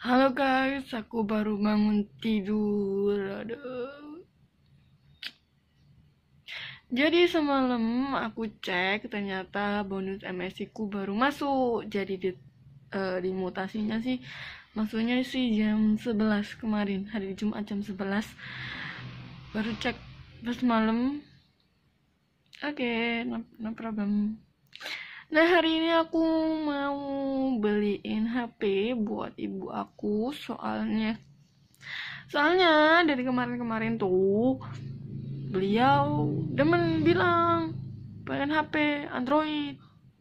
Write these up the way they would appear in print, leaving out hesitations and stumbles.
Halo guys, aku baru bangun tidur. Aduh. Jadi semalam aku cek, ternyata bonus MSI ku baru masuk. Jadi di mutasinya sih, maksudnya sih jam 11 kemarin, hari Jumat jam 11. Baru cek pas malam. Oke, no problem. Nah, hari ini aku mau beliin HP buat ibu aku, soalnya dari kemarin-kemarin tuh beliau demen bilang pengen HP Android.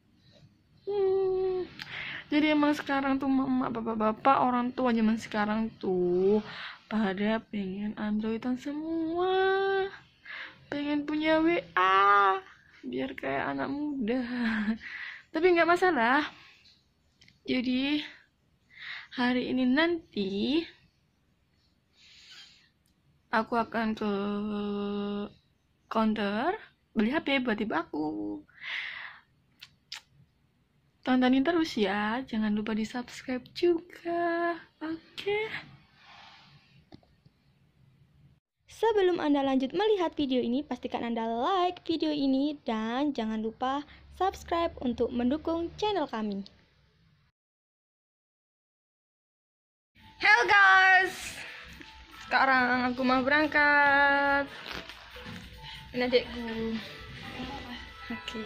Hmm, jadi emang sekarang tuh mama, bapak-bapak, orang tua zaman sekarang tuh pada pengen Androidan semua, pengen punya WA biar kayak anak muda. Tapi nggak masalah. Jadi hari ini nanti aku akan ke counter beli HP buat ibu aku. Tontonin terus ya, jangan lupa di subscribe juga. Oke. Sebelum Anda lanjut melihat video ini, pastikan Anda like video ini dan jangan lupa subscribe untuk mendukung channel kami. Hello guys, sekarang aku mau berangkat. Ini adikku. Oke.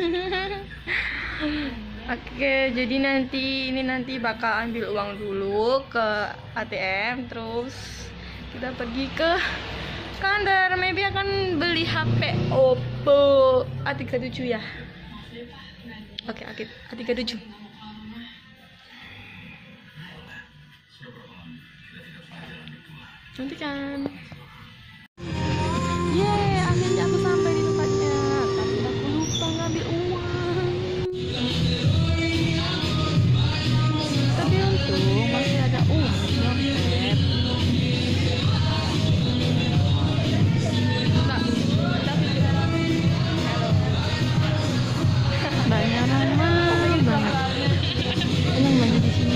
Oke, jadi nanti bakal ambil uang dulu ke ATM, terus kita pergi ke counter. Maybe akan beli HP Oppo A37 ya. Oke, A37. Cantik kan? Yeay, akhirnya aku sampai di tempatnya. Tapi aku lupa ngambil uang. Tapi untung masih ada uang di dompet. Banyak ramai banget. Senang banget di sini.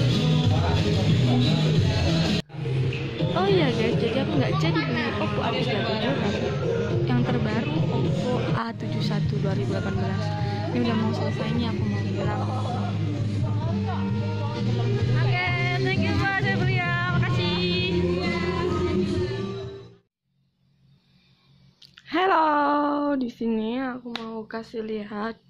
Oh iya guys, jadi aku nggak jadi beli Oppo A37 tapi yang terbaru Oppo A71 2018. Ini udah mau selesai, ini aku mau bilang. Oke, thank you Pak, saya beli ya, makasih. Halo, di sini aku mau kasih lihat.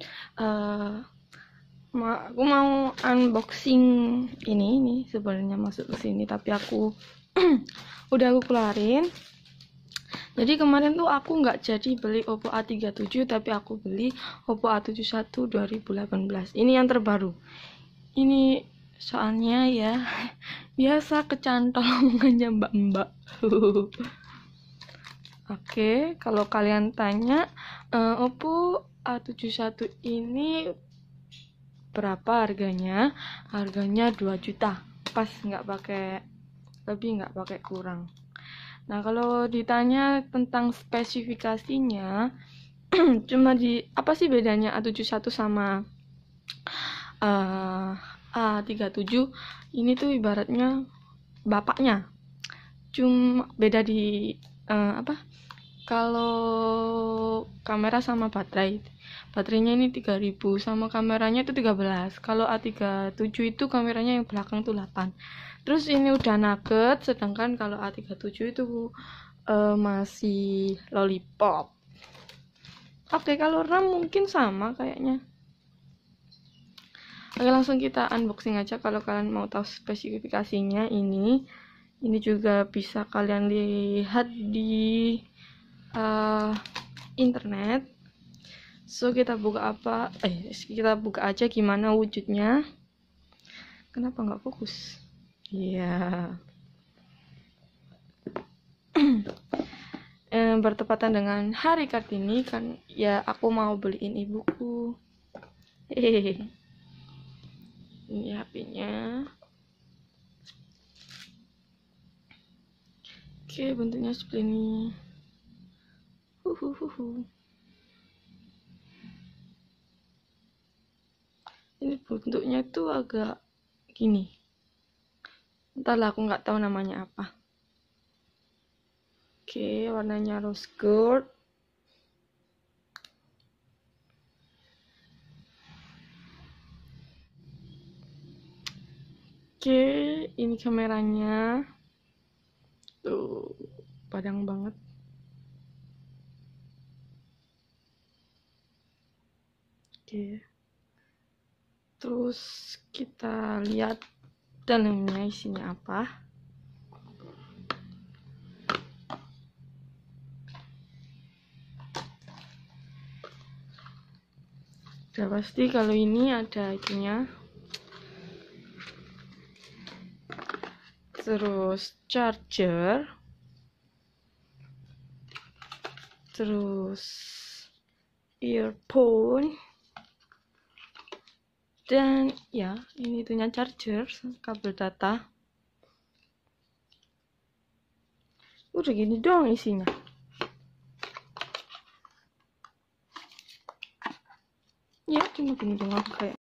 Aku mau unboxing ini sebenarnya masuk ke sini, tapi aku udah aku keluarin. Jadi kemarin tuh aku nggak jadi beli Oppo A37, tapi aku beli Oppo A71 2018. Ini yang terbaru. Ini soalnya ya biasa kecantol omongannya mbak-mbak. Oke, kalau kalian tanya Oppo A71 ini berapa harganya? Harganya 2 juta. Pas, nggak pakai lebih, nggak pakai kurang. Nah, kalau ditanya tentang spesifikasinya, cuma apa sih bedanya A71 sama A37? Ini tuh ibaratnya bapaknya. Cuma beda di kalau kamera sama baterainya ini 3000, sama kameranya itu 13. Kalau A37 itu kameranya yang belakang tuh 8. Terus ini udah nugget, sedangkan kalau A37 itu masih lollipop. Oke, kalau RAM mungkin sama kayaknya. Oke, langsung kita unboxing aja. Kalau kalian mau tahu spesifikasinya, ini juga bisa kalian lihat di internet. So kita buka aja gimana wujudnya. Kenapa nggak fokus? Iya. Bertepatan dengan hari Kartini kan ya, aku mau beliin ibuku. Hehehe. Ini HP-nya. Oke, bentuknya seperti ini. Ini bentuknya tuh agak gini. Entahlah, aku nggak tahu namanya apa. Oke, warnanya rose gold. Oke, ini kameranya. Tuh, padang banget. Oke. Terus kita lihat dalamnya isinya apa. Udah pasti kalau ini ada itunya. Terus charger. Terus earphone. Dan ya, ini itunya charger, kabel data. Udah gini doang isinya. Ya, cuma gini doang kayak